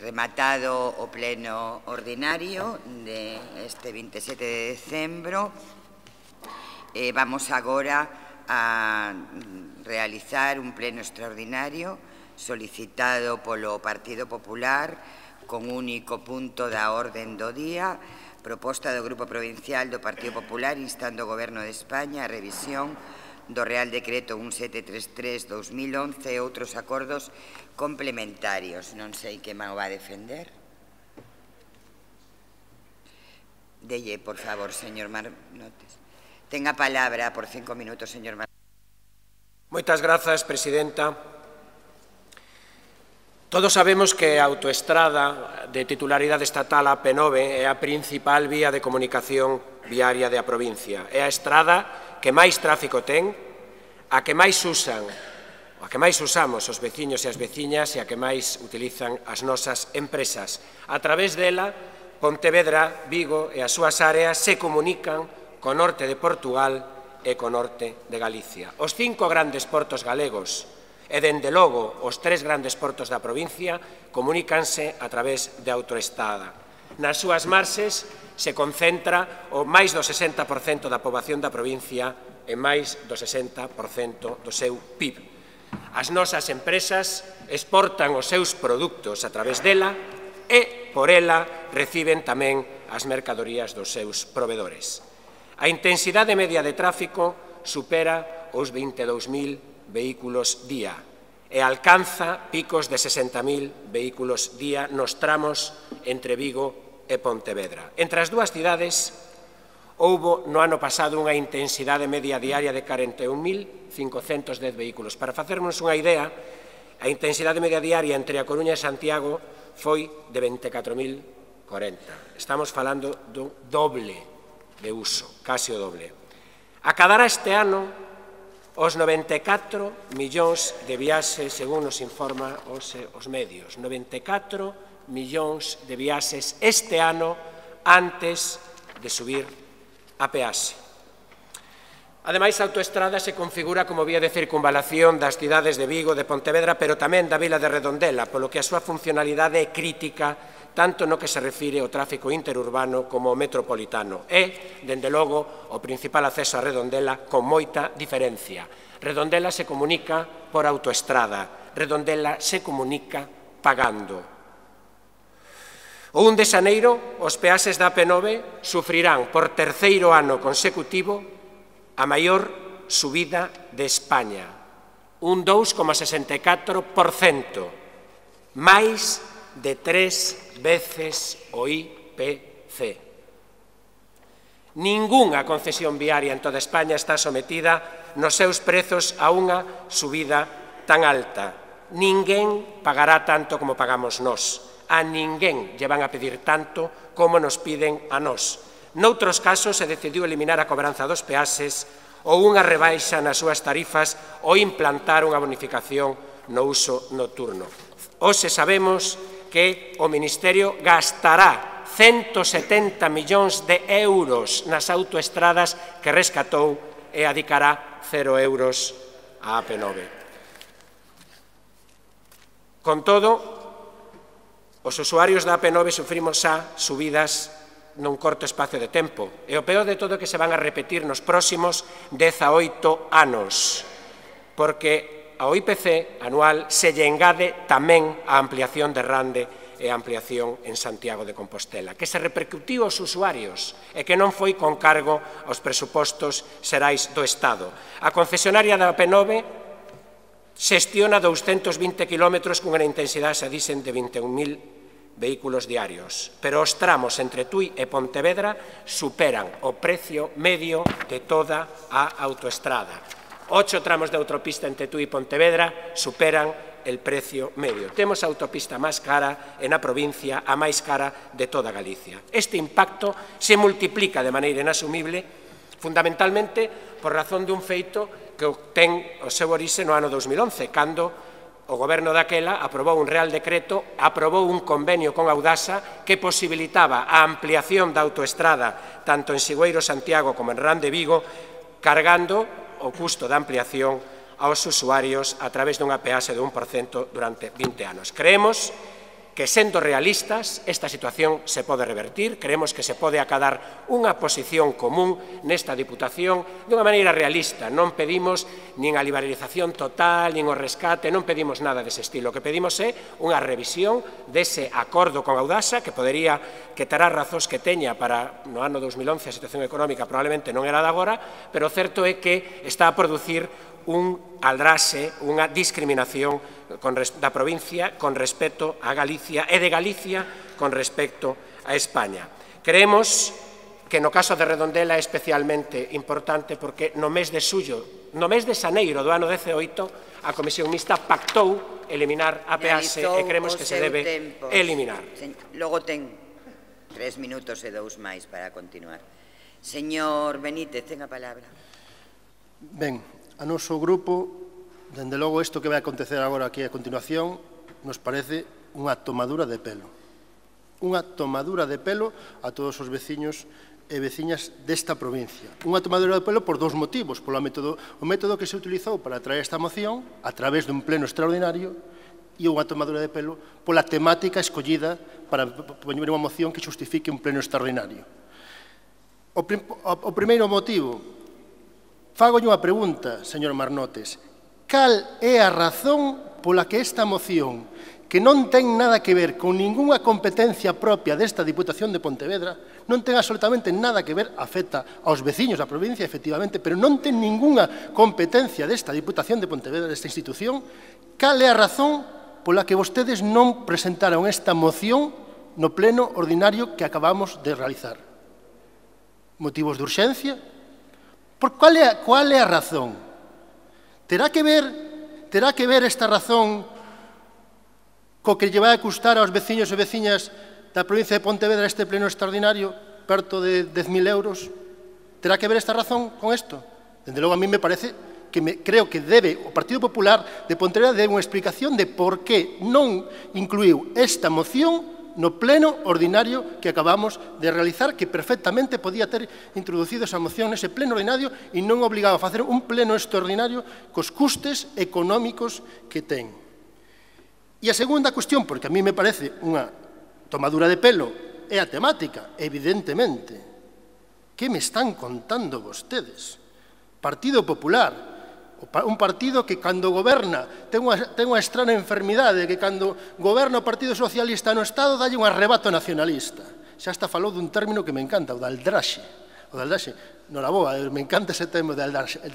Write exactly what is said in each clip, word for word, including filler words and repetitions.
rematado o pleno ordinario deste vinte e sete de decembro, eh, vamos agora a realizar un pleno extraordinario solicitado polo Partido Popular con único punto da orden do día, proposta do Grupo Provincial do Partido Popular instando o Goberno de España a revisión do Real Decreto mil setecentos treinta e tres barra dos mil once e outros acordos complementarios. Non sei que me va a defender. Delle, por favor, señor Marnotes. Ten a palabra por cinco minutos, señor Marnotes. Moitas grazas, presidenta. Todos sabemos que a autoestrada de titularidade estatal A P nove é a principal vía de comunicación viaria da provincia. É a estrada que máis tráfico ten, a que máis usan, a que máis usamos os veciños e as veciñas e a que máis utilizan as nosas empresas. A través dela, Pontevedra, Vigo e as súas áreas se comunican co norte de Portugal e co norte de Galicia. Os cinco grandes portos galegos e, dende logo, os tres grandes portos da provincia comunícanse a través de autoestrada. Nas súas marxes se concentra o máis do sesenta por cento da poboación da provincia e máis do sesenta por cento do seu P I B. As nosas empresas exportan os seus produtos a través dela e, por ela, reciben tamén as mercadorías dos seus provedores. A intensidade media de tráfico supera os vinte e dous mil vehículos día e alcanza picos de sesenta mil vehículos día nos tramos entre Vigo e Pontevedra. Entre as dúas cidades houbo no ano pasado unha intensidade media diaria de corenta e un mil cincocentos dez vehículos. Para facernos unha idea, a intensidade media diaria entre a Coruña e Santiago foi de vinte e catro mil corenta. Estamos falando do doble de uso, casi o doble. Acadará este ano os noventa e catro millóns de viaxes, según nos informa os, os medios. noventa e catro millóns de viaxes este ano antes de subir a peaxe. Ademais, a autoestrada se configura como vía de circunvalación das cidades de Vigo, de Pontevedra, pero tamén da vila de Redondela, polo que a súa funcionalidade é crítica tanto no que se refire ao tráfico interurbano como ao metropolitano. É, dende logo, o principal acceso a Redondela con moita diferencia. Redondela se comunica por autoestrada, Redondela se comunica pagando. O un de xaneiro, os peaxes da A P nove sufrirán por terceiro ano consecutivo a maior subida de España, un dous coma sesenta e catro por cento, máis de tres veces o I P C. Ningunha concesión viaria en toda España está sometida nos seus prezos a unha subida tan alta. Ninguén pagará tanto como pagamos nós. A ninguén lle van a pedir tanto como nos piden a nós. Noutros casos se decidiu eliminar a cobranza dos peaxes ou unha rebaixa nas súas tarifas ou implantar unha bonificación no uso nocturno. Hoxe sabemos que o Ministerio gastará ciento setenta millóns de euros nas autoestradas que rescatou e adicará cero euros á A P nove. Con todo, os usuarios da A P nove sufrimos xa subidas nun corto espacio de tempo. E o peor de todo é que se van a repetir nos próximos dezaoito anos, porque ao I P C anual se lle engade tamén a ampliación de Rande e a ampliación en Santiago de Compostela, que se repercutiu aos usuarios e que non foi con cargo aos presupostos xerais do Estado. A concesionaria da A P nove xestiona douscentos vinte quilómetros cunha intensidade, se dicen, de vinte e un mil vehículos diarios, pero os tramos entre Tui e Pontevedra superan o precio medio de toda a autoestrada. Ocho tramos de autopista entre Tui e Pontevedra superan el precio medio. Temos a autopista máis cara en a provincia, a máis cara de toda Galicia. Este impacto se multiplica de maneira inasumible, fundamentalmente por razón dun feito que ten o seu orixe no ano dos mil once, cando o goberno daquela aprobou un Real Decreto, aprobou un convenio con Audasa que posibilitaba a ampliación da autoestrada tanto en Sigüeiro, Santiago como en Rande, Vigo, cargando o custo da ampliación aos usuarios a través dunha peaxe de un por cento durante vinte anos. Creemos que, sendo realistas, esta situación se pode revertir. Creemos que se pode acadar unha posición común nesta Diputación dunha maneira realista. Non pedimos nin a liberalización total, nin o rescate, non pedimos nada dese estilo. O que pedimos é unha revisión dese acordo con Audasa, que podería, que terá razóns que teña para no ano dos mil once a situación económica probablemente non era de agora, pero o certo é que está a producir un aldraxe, unha discriminación con, da provincia con respecto a Galicia e de Galicia con respecto a España. Creemos que no caso de Redondela é especialmente importante porque no mes de xullo, no mes de xaneiro do ano dezioito, a Comisión Mixta pactou eliminar a peaxe e creemos que se debe tempo. eliminar. Logo ten tres minutos e dous máis para continuar. Señor Benítez, ten a palabra. Ben, a noso grupo, dende logo isto que vai acontecer agora aquí a continuación, nos parece unha tomadura de pelo. Unha tomadura de pelo a todos os veciños e veciñas desta provincia. Unha tomadura de pelo por dous motivos. Polo método, o método que se utilizou para traer esta moción a través dun pleno extraordinario e unha tomadura de pelo pola temática escollida para poñer unha moción que justifique un pleno extraordinario. O, prim, o, o primeiro motivo, fagolle unha pregunta, señor Marnotes. Cal é a razón pola que esta moción, que non ten nada que ver con ningunha competencia propia desta Diputación de Pontevedra, non ten absolutamente nada que ver, afecta aos veciños da provincia, efectivamente, pero non ten ningunha competencia desta Diputación de Pontevedra, desta institución, cal é a razón pola que vostedes non presentaron esta moción no pleno ordinario que acabamos de realizar? Motivos de urxencia? Por cual é, cual é a razón? Terá que ver, terá que ver esta razón co que lle vai a custar aos veciños e veciñas da provincia de Pontevedra este pleno extraordinario, perto de dez mil euros? Terá que ver esta razón con isto? Dende logo, a mí me parece que me, creo que debe, o Partido Popular de Pontevedra debe unha explicación de por que non incluiu esta moción no pleno ordinario que acabamos de realizar, que perfectamente podía ter introducido esa moción nese pleno ordinario e non obligado a facer un pleno extraordinario cos custes económicos que ten. E a segunda cuestión, porque a mí me parece unha tomadura de pelo, é a temática, evidentemente. Que me están contando vostedes? Partido Popular, un partido que cando goberna ten unha, ten unha estrana enfermidade, que cando goberna o Partido Socialista no Estado dalle un arrebato nacionalista. Xa hasta falou dun término que me encanta, o da aldraxe. O da aldraxe, non la boa, me encanta ese tema da aldraxe.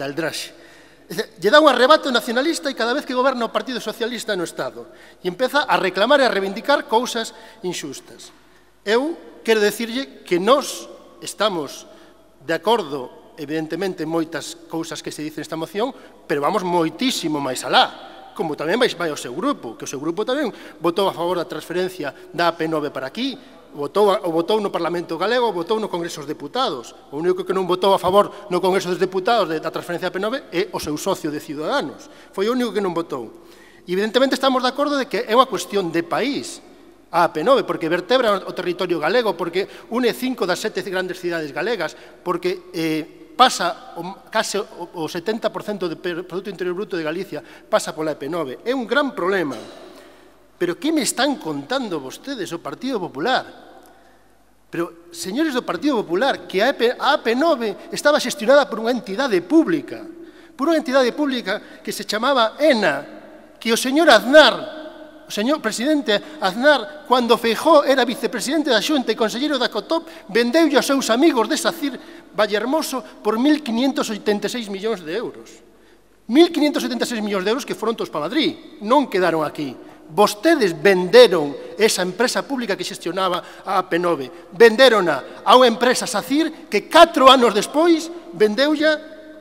Lle dá un arrebato nacionalista e cada vez que goberna o Partido Socialista no Estado e empeza a reclamar e a reivindicar cousas inxustas. Eu quero dicirlle que nós estamos de acordo, evidentemente, moitas cousas que se dicen nesta moción, pero vamos moitísimo máis alá, como tamén vai ao seu grupo, que o seu grupo tamén votou a favor da transferencia da A P nove para aquí, votou, o votou no Parlamento Galego, votou no Congreso dos Deputados. O único que non votou a favor no Congreso dos Deputados da transferencia da A P nove é o seu socio de Ciudadanos. Foi o único que non votou. E, evidentemente, estamos de acordo de que é unha cuestión de país a A P nove, porque vertebra o territorio galego, porque une cinco das sete grandes cidades galegas, porque eh, pasa o, case o setenta por cento do Produto Interior Bruto de Galicia pasa pola A P nove. É un gran problema. Pero que me están contando vostedes, o Partido Popular? Pero, señores do Partido Popular, que a A P nove estaba xestionada por unha entidade pública, por unha entidade pública que se chamaba ENA, que o señor Aznar, o señor presidente Aznar, cando Feijóo era vicepresidente da Xunta e conselleiro da COTOP, vendeulle aos seus amigos de SACIR Vallehermoso por mil quinientos oitenta e seis millóns de euros. mil quinientos oitenta e seis millóns de euros que foron todos para Madrid, non quedaron aquí. Vostedes venderon esa empresa pública que xestionaba a A P nove, venderona a unha empresa SACIR que catro anos despois vendeulla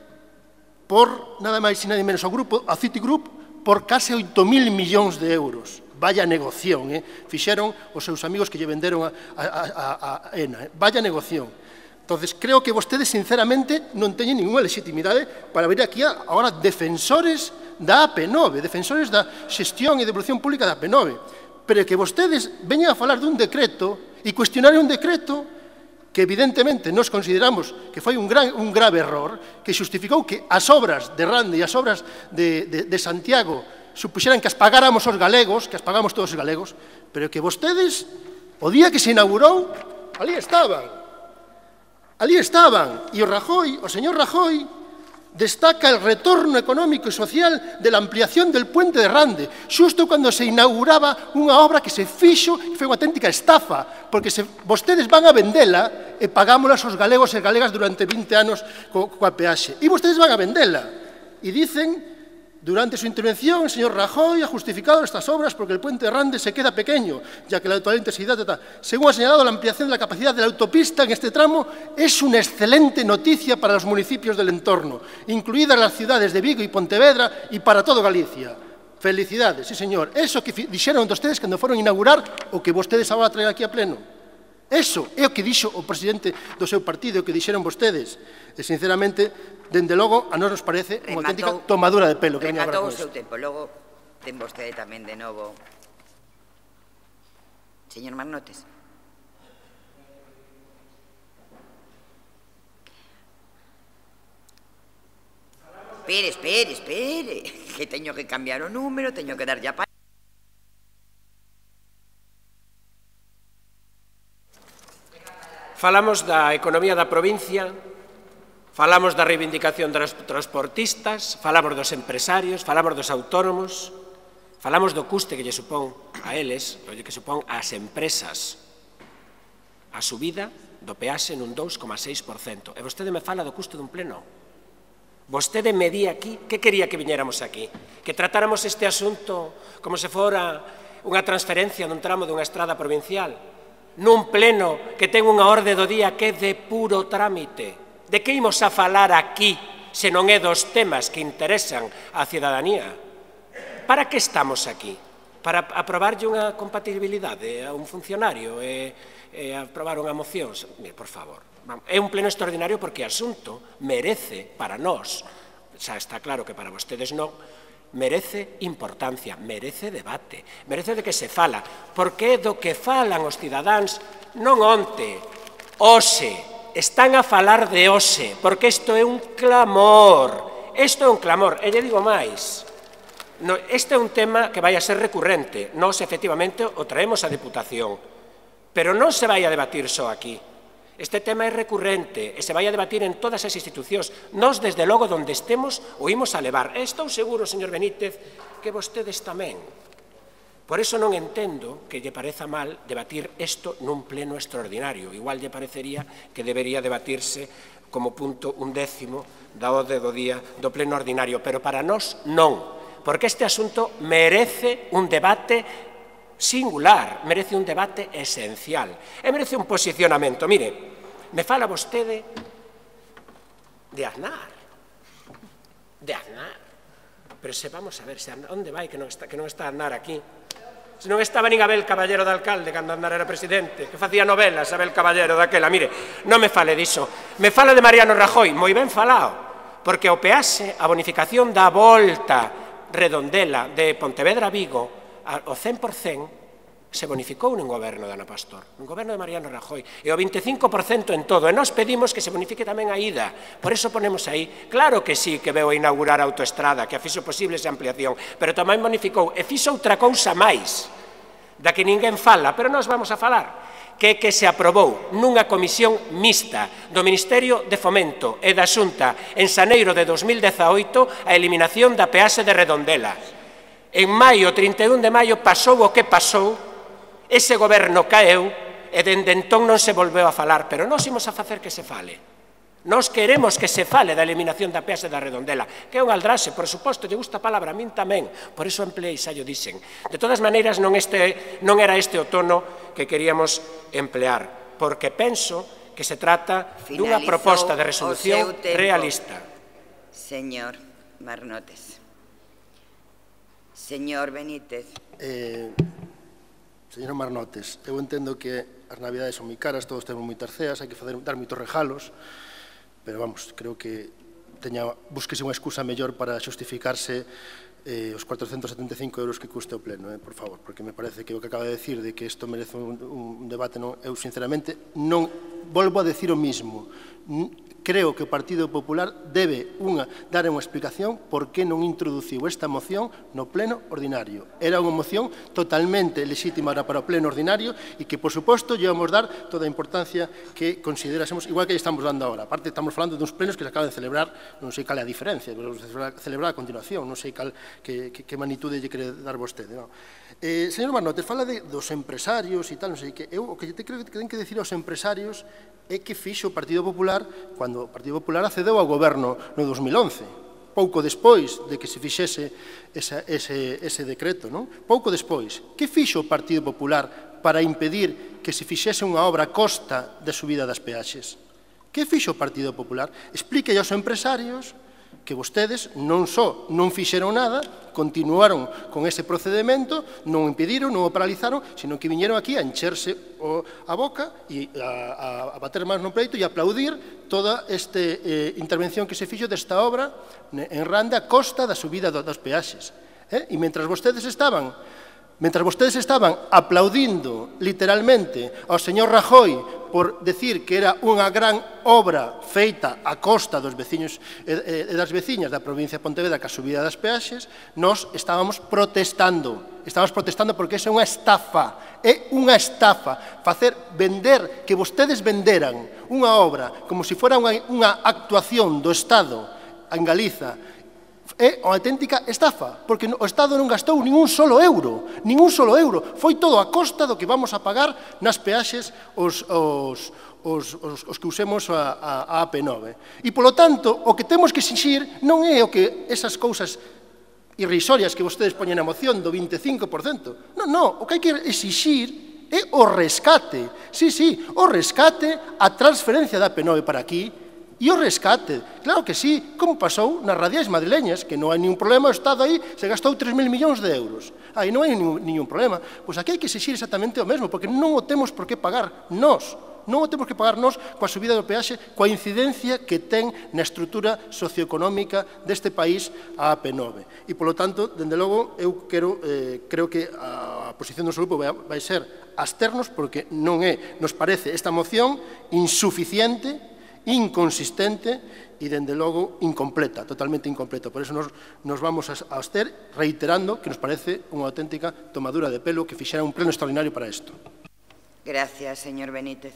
por nada máis e nada menos ao grupo, a Citigroup, por case oito mil millóns de euros. Vaya negoción, eh? Fixeron os seus amigos que lle venderon a, a, a, a ENA. Eh? Vaya negoción. Entonces, creo que vostedes, sinceramente, non teñen ninguna legitimidade para vir aquí agora defensores da A P nove, defensores da xestión e devolución pública da A P nove. Pero que vostedes veñan a falar dun decreto e cuestionar un decreto que, evidentemente, nos consideramos que foi un, gran, un grave error, que xustificou que as obras de Rande e as obras de, de, de Santiago supuxeran que as pagáramos os galegos, que as pagamos todos os galegos, pero que vostedes, o día que se inaugurou, ali estaban. Ali estaban. E o Rajoy, o señor Rajoy, destaca el retorno económico e social de la ampliación del puente de Rande, xusto cando se inauguraba unha obra que se fixo e foi unha auténtica estafa, porque se vostedes van a vendela e pagámolas os galegos e galegas durante vinte anos co, coa peaxe. E vostedes van a vendela. E dicen, durante su intervención, el señor Rajoy ha justificado estas obras porque el puente de Rande se queda pequeño, ya que la actual intensidad, ta, ta. Según ha señalado, la ampliación de la capacidad de la autopista en este tramo es una excelente noticia para los municipios del entorno, incluidas las ciudades de Vigo y Pontevedra y para todo Galicia. Felicidades, sí señor. Eso que dixeron ustedes cando foron a inaugurar o que vostedes agora traen aquí a pleno. Eso é o que dixo o presidente do seu partido, o que dixeron vostedes. E, sinceramente, dende logo, a nós nos parece unha auténtica tomadura de pelo. Rematou o seu tempo. Logo, ten vostede tamén de novo. Señor Marnotes. Espere, espere, espere. Que teño que cambiar o número, teño que dar ya para... Falamos da economía da provincia, falamos da reivindicación dos transportistas, falamos dos empresarios, falamos dos autónomos, falamos do custe que lle supón a eles, o que supón ás empresas, a subida do peaxe nun dous coma seis por cento. E vostede me fala do custe dun pleno. Vostede me di aquí, que quería que viñéramos aquí? Que tratáramos este asunto como se fora unha transferencia dun tramo dunha estrada provincial? Nun pleno que ten unha orde do día que é de puro trámite. De que imos a falar aquí se non é dos temas que interesan á cidadanía? Para que estamos aquí? Para aprobarlle unha compatibilidade a un funcionario e, e aprobar unha moción? Mire, por favor, é un pleno extraordinario porque o asunto merece para nós, xa está claro que para vostedes non, merece importancia, merece debate, merece de que se fala, porque é do que falan os cidadáns non onte, hoxe, están a falar de hoxe, porque isto é un clamor, isto é un clamor, e lle digo máis, no, este é un tema que vai a ser recurrente, nós efectivamente o traemos á Deputación, pero non se vai a debatir só aquí. Este tema é recurrente e se vai a debatir en todas as institucións. Nós, desde logo, donde estemos, o imos a levar. E estou seguro, señor Benítez, que vostedes tamén. Por iso non entendo que lle pareza mal debatir isto nun pleno extraordinario. Igual lle parecería que debería debatirse como punto undécimo da orde do día do pleno ordinario. Pero para nós, non. Porque este asunto merece un debate singular, merece un debate esencial e merece un posicionamento. Mire, me fala vostede de Aznar, de Aznar, pero se vamos a ver, se onde vai que non está, que non está Aznar aquí? Se non estaba nin Abel Caballero de alcalde cando Aznar era presidente, que facía novelas Abel Caballero daquela. Mire, non me fale diso, me fala de Mariano Rajoy, moi ben falado, porque o peaxe, a bonificación da volta redondela de Pontevedra a Vigo, o cen por cento se bonificou nun goberno de Ana Pastor, nun goberno de Mariano Rajoy, e o veinticinco por cento en todo, e nós pedimos que se bonifique tamén a ida, por eso ponemos aí, claro que sí que veu a inaugurar a autoestrada, que a fixo posible esa ampliación, pero tamén bonificou, e fixo outra cousa máis, da que ninguén fala, pero nós vamos a falar, que que se aprobou nunha comisión mixta do Ministerio de Fomento e da Xunta en xaneiro de dos mil dezaoito a eliminación da peaxe de Redondela. En maio, trinta e un de maio, pasou o que pasou, ese goberno caeu e dende entón non se volveu a falar, pero nós imos a facer que se fale. Nós queremos que se fale da eliminación da peaxe da Redondela, que é un aldraxe, por suposto, lle gusta a palabra, a min tamén, por iso empleei, xa yo dixen. De todas maneiras, non, este, non era este o tono que queríamos emplear, porque penso que se trata dunha proposta de resolución realista. Señor Marnotes. Señor Benítez. Eh, señor Marnotes, eu entendo que as navidades son moi caras, todos temos moitas ceas, hai que fazer, dar moitos regalos, pero vamos, creo que teña, búsquese unha excusa mellor para xustificarse eh, os cuatrocentos setenta e cinco euros que custe o pleno, eh, por favor, porque me parece que o que acaba de decir de que isto merece un, un debate, non, eu sinceramente non volvo a decir o mismo, creo que o Partido Popular debe unha, dar unha explicación por que non introduciu esta moción no pleno ordinario. Era unha moción totalmente lexítima para o pleno ordinario e que, por suposto, llevamos dar toda a importancia que considerásemos, igual que estamos dando agora. Aparte, estamos falando duns plenos que se acaban de celebrar, non sei cal é a diferencia, pero se celebrar a continuación, non sei cal, que, que, que magnitude lle quere dar vostede. Non? Eh, señor Marnotes, fala de, dos empresarios e tal, non sei que. Eu o que te creo que ten que decir aos empresarios é que fixo o Partido Popular cando o Partido Popular accedeu ao goberno no dos mil once, pouco despois de que se fixese esa, ese, ese decreto, non? Pouco despois. Que fixo o Partido Popular para impedir que se fixese unha obra a costa da subida das peaxes? Que fixo o Partido Popular? Explique aos empresarios que vostedes non só non fixeron nada, continuaron con ese procedimento, non o impediron, non o paralizaron, sino que viñeron aquí a encherse o, a boca e a, a, a bater máis no pleito e a aplaudir toda esta eh, intervención que se fixo desta obra en Rande a costa da subida do, das peaxes. Eh? E mentras vostedes estaban Mentras vostedes estaban aplaudindo literalmente ao señor Rajoy por decir que era unha gran obra feita a costa dos veciños e das veciñas da provincia de Pontevedra que a subida das peaxes, nós estábamos protestando. Estábamos protestando porque esa é unha estafa. É unha estafa. Facer, vender, que vostedes venderan unha obra como se fora unha, unha actuación do Estado en Galiza, é unha auténtica estafa, porque o Estado non gastou ningún solo euro, ningún solo euro, foi todo a costa do que vamos a pagar nas peaxes os, os, os, os, os que usemos a, a, a A P nove. E, polo tanto, o que temos que exixir non é o que esas cousas irrisorias que vostedes poñen na moción do veinticinco por cento. Non, non, o que hai que exixir é o rescate, sí, sí, o rescate, a transferencia da A P nove para aquí, e o rescate, claro que sí, como pasou nas radiais madrileñas, que non hai ningún problema, o Estado aí se gastou tres mil millóns de euros. Aí non hai ningún, ningún problema. Pois aquí hai que exixir exactamente o mesmo, porque non o temos por que pagar nós. Non o temos que pagar nós coa subida do peaxe, coa incidencia que ten na estrutura socioeconómica deste país a A P nove. E, polo tanto, dende logo, eu quero, eh, creo que a posición do noso grupo vai, vai ser absternos, porque non é, nos parece esta moción insuficiente, inconsistente e, dende logo, incompleta, totalmente incompleta. Por eso nos, nos vamos a abster, reiterando que nos parece unha auténtica tomadura de pelo que fixera un pleno extraordinario para isto. Gracias, señor Benítez.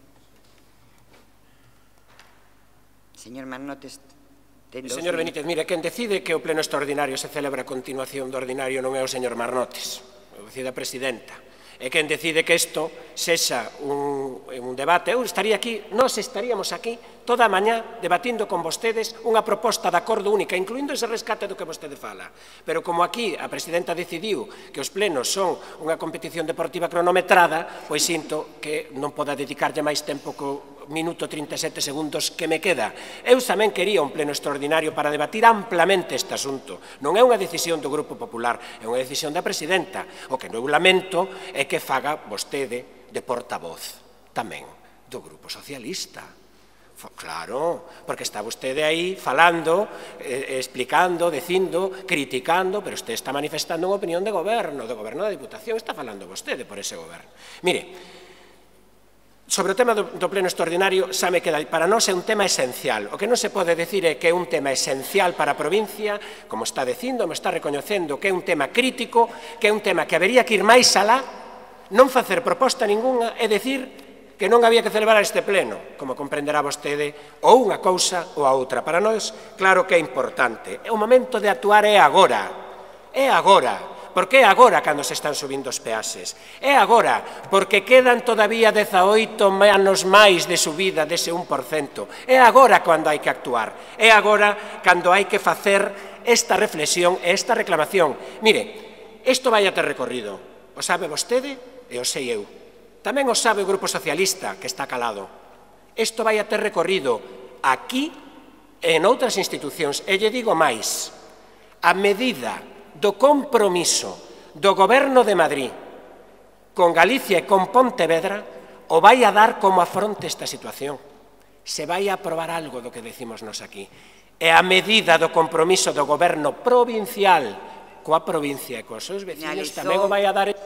Señor Marnotes, ten dos Señor minutos. Benítez, mire, quen decide que o pleno extraordinario se celebra a continuación do ordinario non é o señor Marnotes, o decide a presidenta. E quen decide que isto sexa un, un debate. Eu estaría aquí, nós estaríamos aquí toda a mañá debatindo con vostedes unha proposta de acordo única, incluindo ese rescate do que vostede fala. Pero como aquí a presidenta decidiu que os plenos son unha competición deportiva cronometrada, pois sinto que non poda dedicarlle máis tempo co minuto trinta e sete segundos que me queda. Eu tamén quería un pleno extraordinario para debatir amplamente este asunto. Non é unha decisión do Grupo Popular, é unha decisión da presidenta. O que eu lamento é que faga vostede de portavoz tamén do Grupo Socialista. Claro, porque está vostede aí falando, eh, explicando, dicindo, criticando, pero usted está manifestando unha opinión de goberno, de goberno da Diputación, está falando vostede por ese goberno. Mire, sobre o tema do, do pleno extraordinario, xa me queda, para nós é un tema esencial. O que non se pode decir é que é un tema esencial para a provincia, como está dicindo, me está recoñecendo que é un tema crítico, que é un tema que habería que ir máis alá, non facer proposta ninguna e decir que non había que celebrar este pleno, como comprenderá vostede, ou unha cousa ou a outra. Para nós, claro que é importante. O momento de actuar é agora. É agora. Porque é agora cando se están subindo os peaxes. É agora, porque quedan todavía dezaoito anos máis de subida dese un por cento. É agora cando hai que actuar. É agora cando hai que facer esta reflexión e esta reclamación. Mire, isto vai a ter recorrido. O sabe vostede e o sei eu. Tamén o sabe o Grupo Socialista, que está calado. Isto vai a ter recorrido aquí e en outras institucións. E lle digo máis. A medida do compromiso do Goberno de Madrid con Galicia e con Pontevedra o vai a dar como afronte esta situación. Se vai a aprobar algo do que decimos nos aquí. E a medida do compromiso do Goberno provincial coa provincia e coas seus vecinos tamén o vai a dar.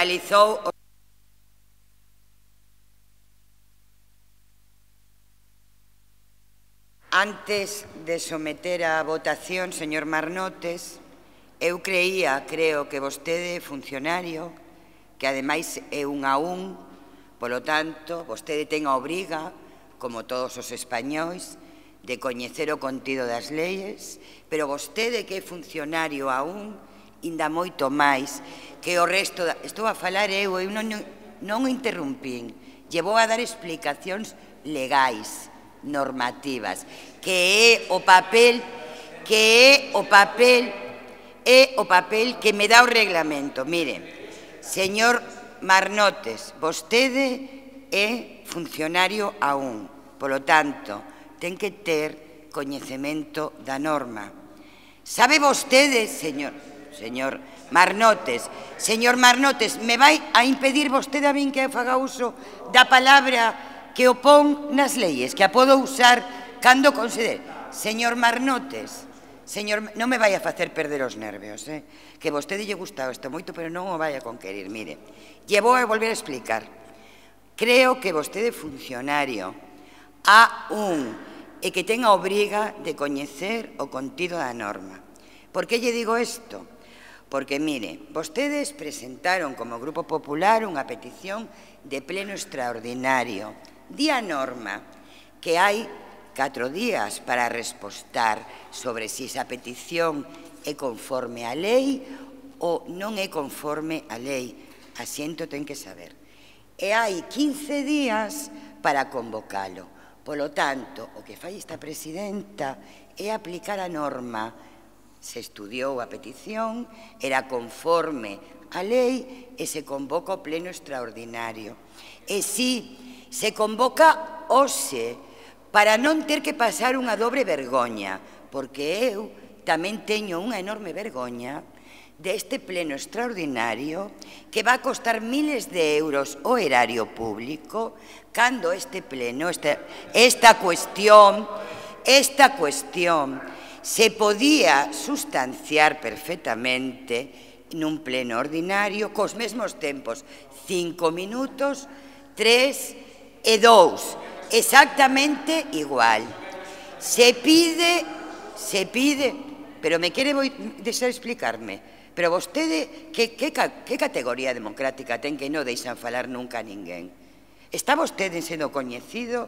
Finalizou Antes de someter a votación, señor Marnotes, eu creía, creo que vostede é funcionario, que ademais é un a un, polo tanto, vostede ten a obriga, como todos os españois, de coñecer o contido das leyes, pero vostede que é funcionario a un, inda moito máis, que o resto... Estou a falar eu, eu non, non o interrumpín, llevou a dar explicacións legais, normativas, que é o papel, que é o papel, é o papel que me dá o reglamento. Mire, señor Marnotes, vostede é funcionario a un, polo tanto, ten que ter coñecemento da norma. Sabe vostede, señor, señor Marnotes, señor Marnotes, me vai a impedir vostede a min que faga uso da palabra que o pon nas leyes, que a podo usar cando considere. Señor Marnotes, señor, non me vai a facer perder os nervios, eh? Que vostede lle gustaba isto moito, pero non o vai a conquerir. Mire, lle vou a volver a explicar. Creo que vostede é funcionario a un e que ten a obriga de coñecer o contido da norma. Por que lle digo isto? Porque, mire, vostedes presentaron como Grupo Popular unha petición de pleno extraordinario. Di a norma que hai catro días para respostar sobre se esa petición é conforme á lei ou non é conforme á lei. Asiento ten que saber. E hai quince días para convocalo. Polo tanto, o que fai esta presidenta é aplicar a norma. Se estudiou a petición, era conforme á lei e se convoca o pleno extraordinario. E si se convoca hoxe para non ter que pasar unha dobre vergoña, porque eu tamén teño unha enorme vergoña deste pleno extraordinario que va a costar miles de euros o erario público cando este pleno, esta, esta cuestión, esta cuestión se podía sustanciar perfectamente nun pleno ordinario cos mesmos tempos, cinco minutos, tres e dous, exactamente igual. Se pide, se pide, pero me quere deixar explicarme, pero vostede, que, que, que categoría democrática ten que non deixan falar nunca a ninguén? Está vostede sendo coñecido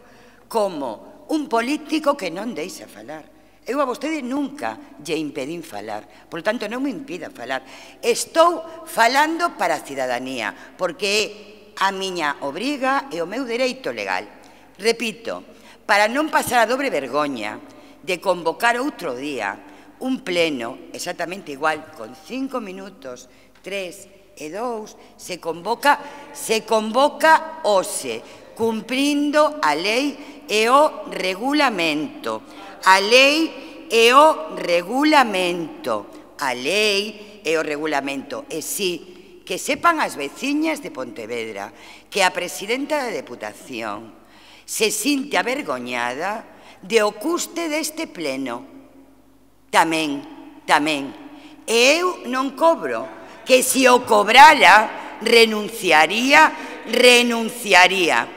como un político que non deixa falar. Eu a vostede nunca lle impedín falar, por tanto non me impida falar. Estou falando para a cidadanía, porque é a miña obriga e o meu dereito legal. Repito, para non pasar a dobre vergoña de convocar outro día un pleno exactamente igual, con cinco minutos, tres e dous, se convoca, se convoca hoxe, cumprindo a lei e o regulamento. A lei e o regulamento. A lei e o regulamento. E si, que sepan as veciñas de Pontevedra que a presidenta da Deputación se sinte avergoñada de o custe deste pleno. Tamén, tamén. E eu non cobro, que se o cobrara renunciaría, renunciaría,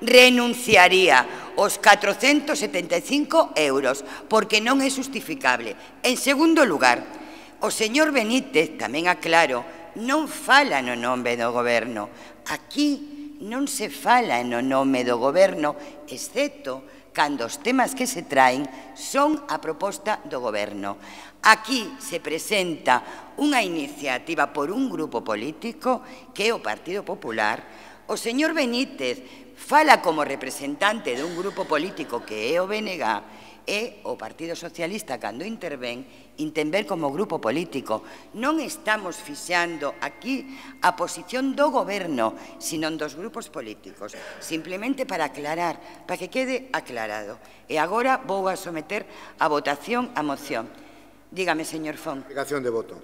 renunciaría os catrocentos setenta e cinco euros, porque non é justificable. En segundo lugar, o señor Benítez, tamén aclaro, non fala no nome do goberno. Aquí non se fala no nome do goberno, excepto cando os temas que se traen son a proposta do goberno. Aquí se presenta unha iniciativa por un grupo político que é o Partido Popular. O señor Benítez fala como representante dun grupo político que é o B N G e o Partido Socialista, cando intervén, intervén como grupo político. Non estamos fixando aquí a posición do goberno, sino dos grupos políticos, simplemente para aclarar, para que quede aclarado. E agora vou a someter a votación a moción. Dígame, señor Fon. Explicación de voto.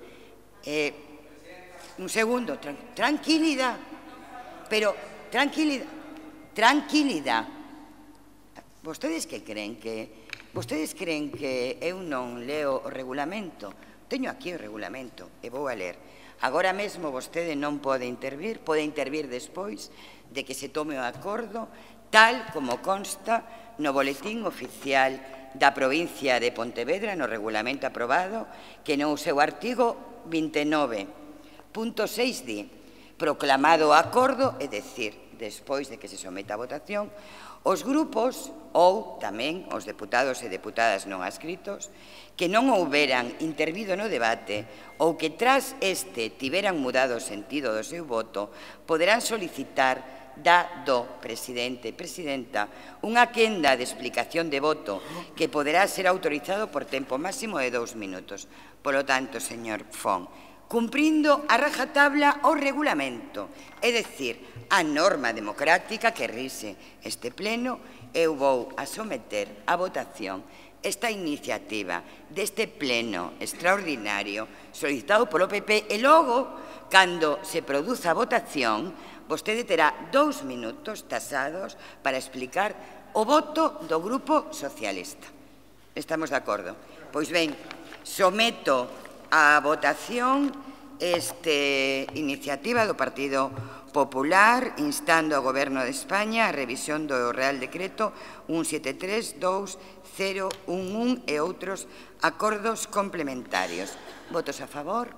Eh, un segundo, tran tranquilidad, pero tranquilidad, tranquilidad. Vostedes que creen que Vostedes creen que eu non leo o regulamento? Teño aquí o regulamento e vou a ler. Agora mesmo vostede non pode intervir, pode intervir despois de que se tome o acordo tal como consta no boletín oficial da provincia de Pontevedra no regulamento aprobado que no seu artigo vinte e nove punto seis di proclamado o acordo, é dicir, despois de que se someta a votación, os grupos ou tamén os deputados e deputadas non adscritos que non houberan intervido no debate ou que tras este tiveran mudado o sentido do seu voto poderán solicitar da do presidente e presidenta unha quenda de explicación de voto que poderá ser autorizado por tempo máximo de dous minutos. Polo tanto, señor Fon, cumprindo a rajatabla o regulamento, é dicir, a norma democrática que rise este pleno, eu vou a someter a votación esta iniciativa deste pleno extraordinario solicitado polo P P e logo, cando se produza a votación, vostede terá dous minutos tasados para explicar o voto do Grupo Socialista. Estamos de acordo? Pois ben, someto a votación esta iniciativa do Partido Popular instando ao Goberno de España a revisión do Real Decreto ciento setenta e tres dos mil onze e outros acordos complementarios. Votos a favor?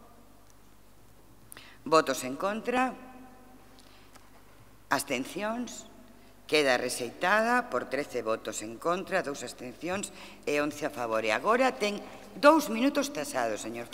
Votos en contra? Abstencións? Queda rexeitada por trece votos en contra, dous abstencións e once a favor. E agora ten dous minutos tasados, señor.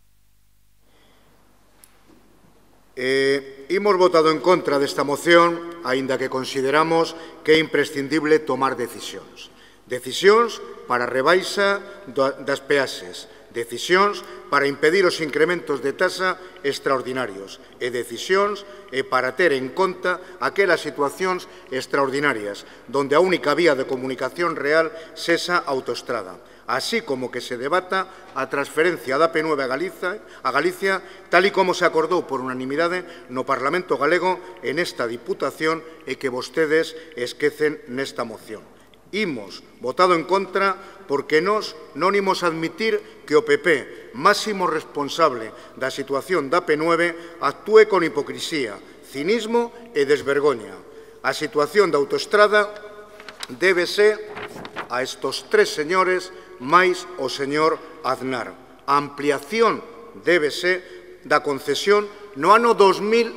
Eh, imos votado en contra desta moción, aínda que consideramos que é imprescindible tomar decisións. Decisións para a rebaixa das peaxes, decisións para impedir os incrementos de tasa extraordinarios e decisións para ter en conta aquelas situacións extraordinarias donde a única vía de comunicación real sexa a autoestrada, así como que se debata a transferencia da P nueve a Galicia, a Galicia tal e como se acordou por unanimidade no Parlamento galego en esta Diputación e que vostedes esquecen nesta moción. Imos votado en contra porque nós non imos admitir que o P P, máximo responsable da situación da P nueve, actúe con hipocrisía, cinismo e desvergoña. A situación da autoestrada débese a estos tres señores máis o señor Aznar. A ampliación débese da concesión no ano dos mil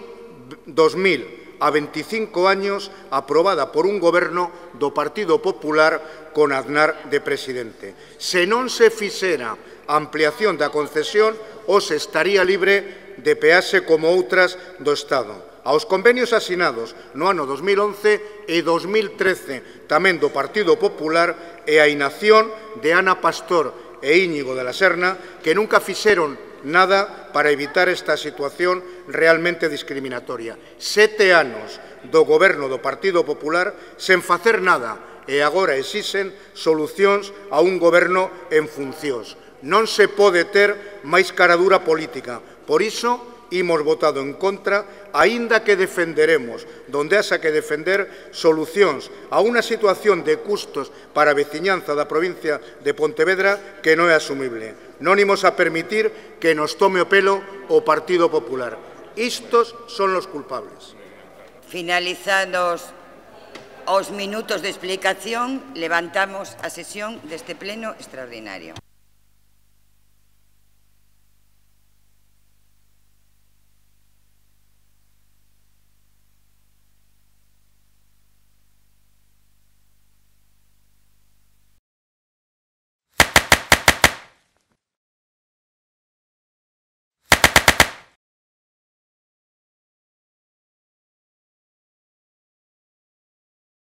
a veinticinco años aprobada por un goberno do Partido Popular con Aznar de presidente. Se non se fixera a ampliación da concesión, os estaría libre de peaxe como outras do Estado. Aos convenios asinados no ano dos mil once e dos mil trece tamén do Partido Popular e a inacción de Ana Pastor e Íñigo de la Serna que nunca fixeron nada para evitar esta situación realmente discriminatoria. Sete anos do goberno do Partido Popular sen facer nada e agora exixen solucións a un goberno en funcións. Non se pode ter máis caradura política. Por iso, imos votado en contra, aínda que defenderemos, donde haxa que defender, solucións a unha situación de custos para a veciñanza da provincia de Pontevedra que non é asumible. Non imos a permitir que nos tome o pelo o Partido Popular. Istos son os culpables. Finalizados os minutos de explicación, levantamos a sesión deste pleno extraordinario.